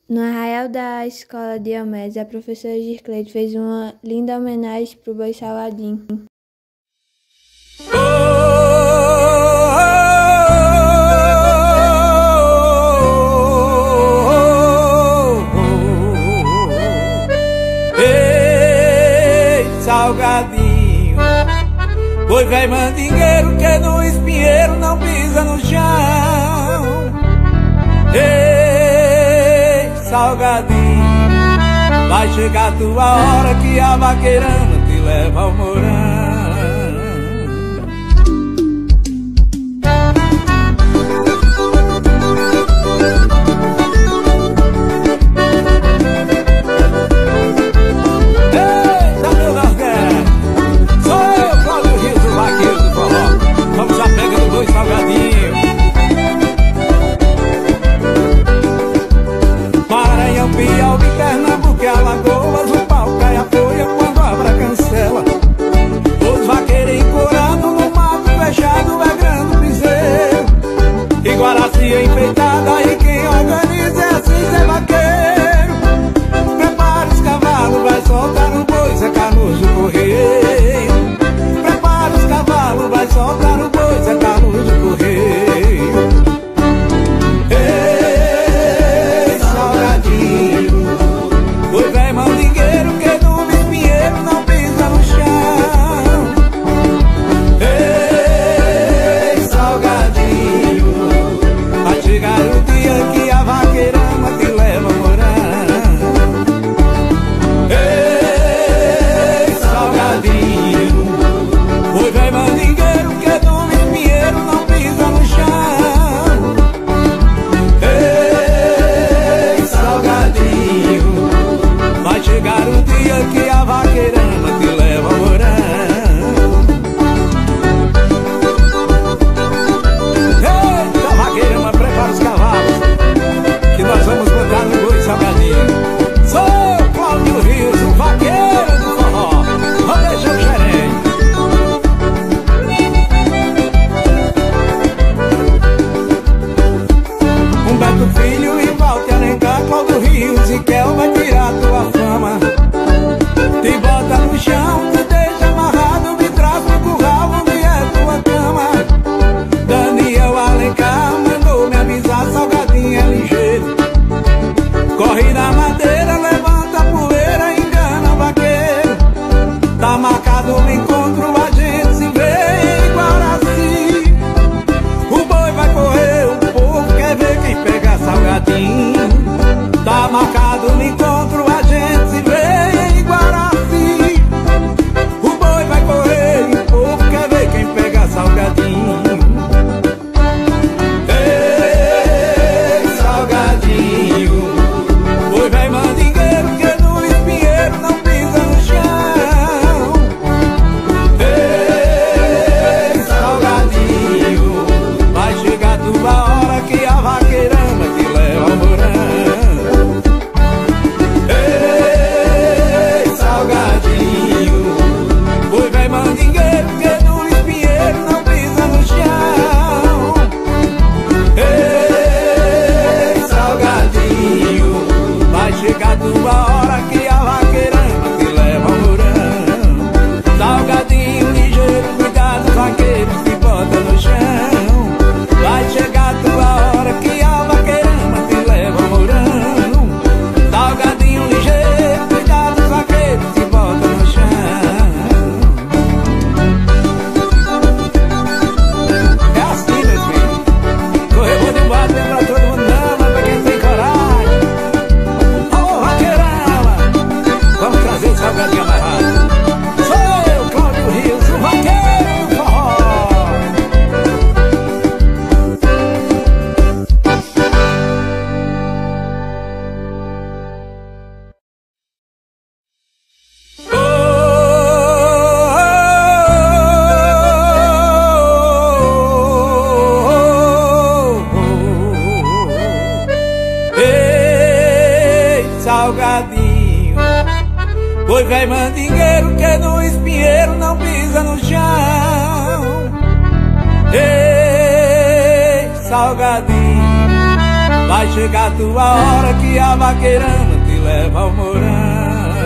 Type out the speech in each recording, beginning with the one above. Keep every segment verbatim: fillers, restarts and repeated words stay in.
No arraial da escola Diomedes, a professora Gircleide fez uma linda homenagem para o boi Salgadinho. Oh, oh, oh, oh. Ei, Salgadinho, boi velho mandingueiro que no espinheiro não pisa no chão. Ei, Salgadinho, vai chegar a tua hora que a vaqueirama te leva ao morão. Eita, meu Nordeste, sou eu, Cláudio Rios, o vaqueiro do forró. Vamos à pega do boi Salgadinho. Maranhão, Piauí, Pernambuco e Alagoas, o pau cai a folha quando abre a cancela. Os vaqueiros encorando no mato fechado é grande piseiro. E Guaracia enfeitada e quem organiza é assim, Zé Vaqueiro. Prepara os cavalos, vai soltar o boi, Zé Carlos do Correio. Prepara os cavalos, vai soltar o boi, Zé Carlos do Correio. Boi velho mandingueiro que no espinheiro não pisa no chão. Ei, Salgadinho, vai chegar o dia que a vaqueirama te leva a morão. Ei, Salgadinho, boi velho mandingueiro que no espinheiro não pisa no chão. Ei, Salgadinho, vai chegar o dia que a vaqueirama te leva ao morão. Eita, vaqueirama, prepara os cavalos, que nós vamos botar no boi Salgadinho. Sou Cláudio Rios, o vaqueiro do forró. Vamos deixar o xerém. Humberto Filho e Walter Alencar, Cláudio Rios e Kel vai tirar tua fama. Te bota no chão, te deixa amarrado, me traz pro curral onde é tua cama. Daniel Alencar mandou me avisar, Salgadinho é ligeiro. Corre na madeira, levanta a poeira, engana o vaqueiro. Tá marcado o encontro, a gente se vê em Guaraci. O boi vai correr, o povo quer ver quem pega Salgadinho. Tá marcado o encontro, a gente se vê em Guaraci. O boi vai correr, o povo quer ver quem pega Salgadinho. Ei, Salgadinho, boi velho mandingueiro que no espinheiro não pisa no chão. Ei, Salgadinho, vai chegar a tua hora que a vaqueirama te leva ao morão. Ei, Salgadinho, boi velho mandingueiro que no espinheiro não pisa no chão. Ei, Salgadinho, vai chegar a tua hora que a vaqueirama te leva ao morão. Salgadinho ligeiro, cuidado, vaqueiros te bota no chão. Vai chegar a tua hora que a vaqueirama te leva ao morão. Salgadinho ligeiro, cuidado, vaqueiros te bota no chão. É assim, meu filho, correr vou de baixo, lembra todo mundo não, mas pra quem tem coragem. Ô, vaqueirama, vamos trazer o Salgadinho amarrado. Sou eu, Cláudio Rios, o vaqueiro do forró. Oh, oh, oh, oh. Ei, Salgadinho, boi velho mandingueiro que no espinheiro não pisa no chão. Ei, Salgadinho, Vai chegar a tua hora que a vaqueirama te leva ao morão.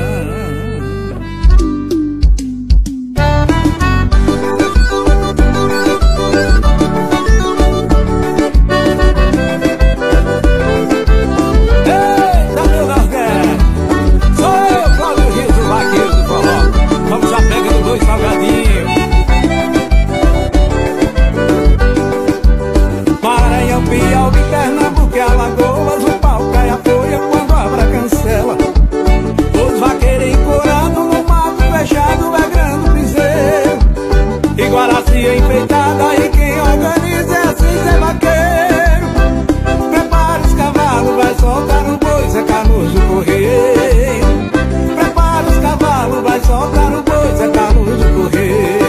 Piauí, Pernambuco e Alagoas, o pau cai a folha quando abre a cancela. Os vaqueiros encorando no mato fechado, vegrando piseiro. E Guaracia enfeitada, e quem organiza é assim, Zé Vaqueiro. Prepara os cavalos, vai soltar o boi, Zé Carlos do Correio. Prepara os cavalos, vai soltar o boi, Zé Carlos do Correio.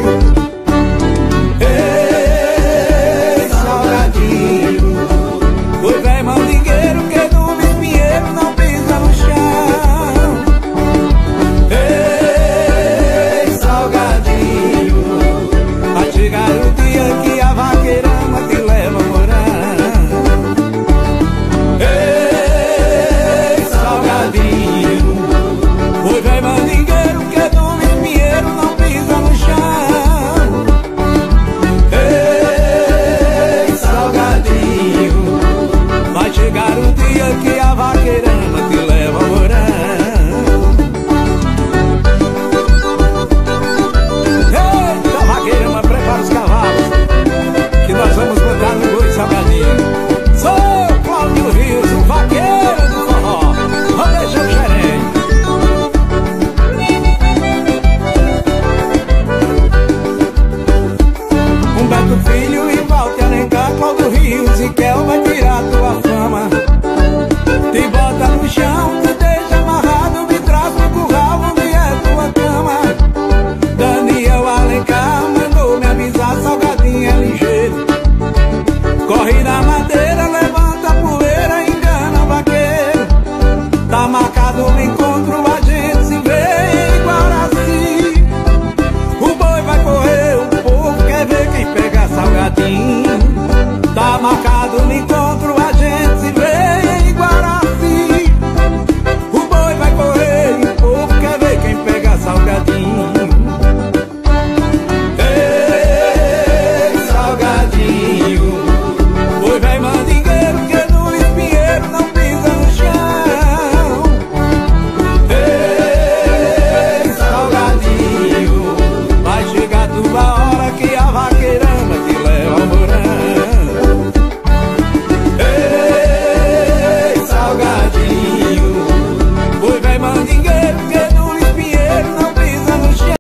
Tá marcado o encontro, a gente se vê em Guaraci. O boi vai correr e o povo quer ver quem pega salgadinho. Ei, salgadinho, boi vai mandingueiro que no espinheiro não pisa no chão. Ei, salgadinho, vai chegar a tua hora que a vaqueirama te leva ao morão. Salgadinho, boi vai mandingueiro que